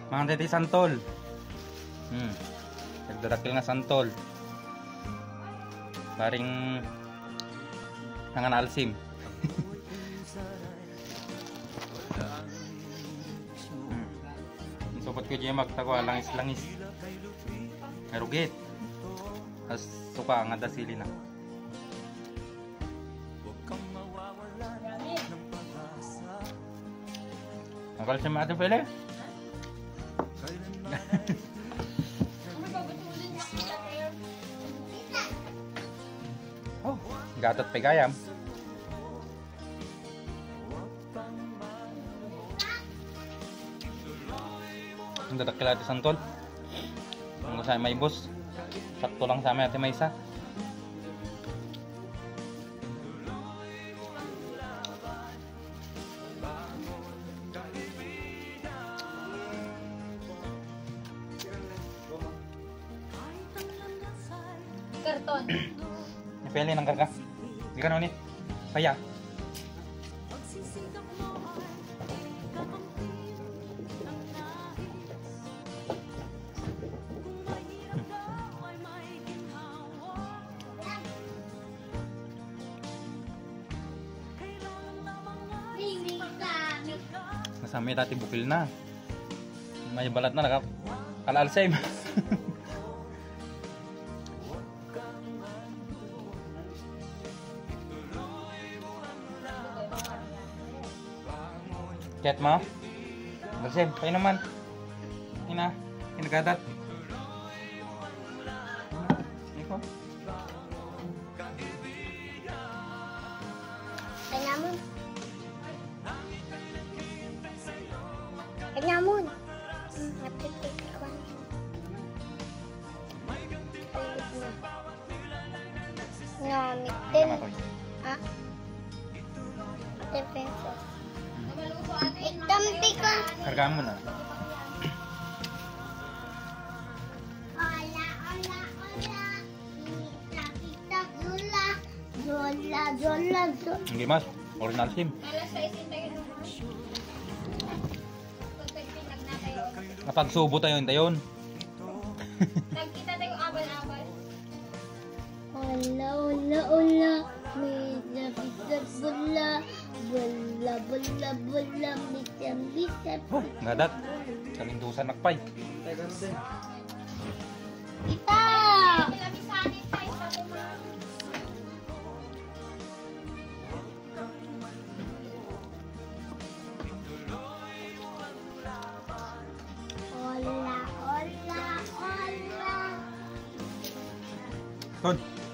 Mga titi santol. Nagdadakil nga santol. Baring nangan alsim. Sobat ko dyan magtago langis-langis. Erugit. As suka nga dasili na. Akal siya maato pala. Oh, gatot pegayam. Ang dadakil ati santol. Ang sa may boss. Sakto lang sa amin ati may isa. Karton. Ipili ng karga. Di ka ni. Paya. Nasami dati bukil na. May balat na nakap. Kalalsay. Chat mo? Galsem, kayo naman. Ina, kinagadat. Iko. Kanyamun. Kanyamun. Napitik ko. Ngamitin. Ha? Defense. Ikdampi ka. Kargaan mo na. Ola, ola, ola. Kita, zola. Zola, zola, zola. Hindi mas. Original sim. Napagsubo tayo yun. Nagkita tayo abal-abal. Ola, ola, ola. Mila, bisa, bula. Bula, bula, bula. Bisa, bisa. Oh, ngadat. Kalindusan nakpay. Kita! Ola, ola, ola. Ton.